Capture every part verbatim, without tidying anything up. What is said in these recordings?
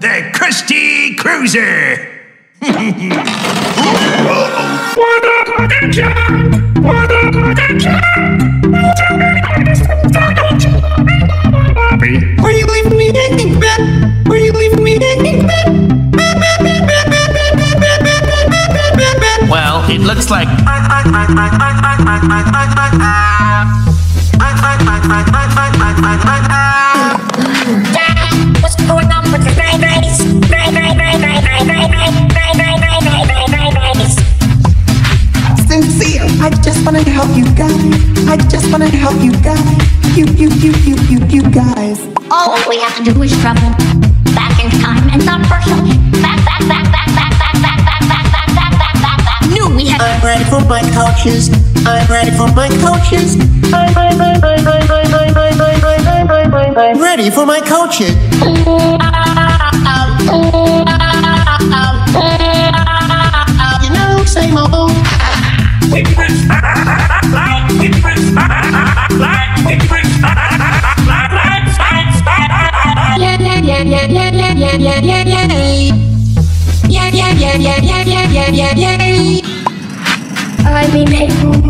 the Krusty Cruiser. Where you leaving me hanging, Ben? Where you leaving me hanging, Ben? Well, it looks like... Dad, what's going on with the great race? Great, great, great, great, great, great, great, great, great, great, great, great, great race. Sincere, I just wanna help you guys. I just wanna help you guys. You, you, you, you, you, you guys. All we have to do is travel back in time and not personally. Back, back, back, back, back, back, back, back, back, back, back, back, back, back. Knew we had. I'm ready for my coaches. I'm ready for my coaches. I'm ready for my coaches. You know, same old. Yeah, yeah, yeah, yeah, yeah, yeah, yeah, yeah, yeah, yeah. Yeah, yeah, yeah, yeah, yeah, yeah, yeah, yeah, yeah. I mean, hey.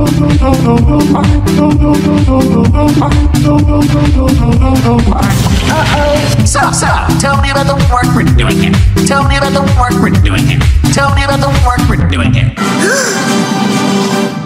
Uh-oh. So, so, tell me about the work we're doing here. Tell me about the work we're doing here. Tell me about the work we're doing here.